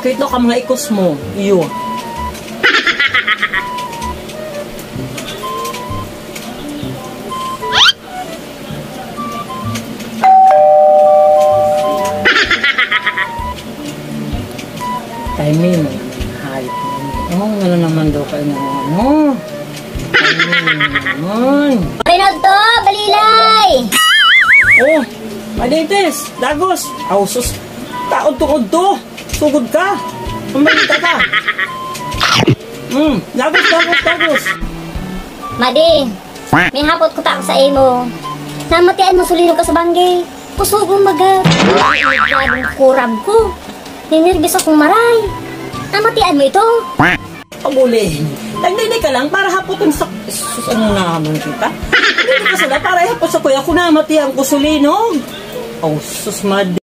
Bakit ka mga ikos mo? Iyo. Timing mo. Hayop mo. Oh, ano naman daw kayo ng ano? Timing naman. Rinod to, balilay! Oh, Madites, Dagos. Ausos. Taod-tukod to. Sugod ka. Umalita ka. Dagos. Madi, may hapot ko tako sa imo. Namatian mo sulino ka sa bangge. Kusugong magat. Nagladong kurab ko. Ninirgis akong maray. Namatian mo ito. Pabuli. Nagdinig ka lang para hapotin sa... Sus, ano naman kita? Nagdinig ka sila para hapot sa kuya ko namatian ko sulinog. Oh, sus, Madi.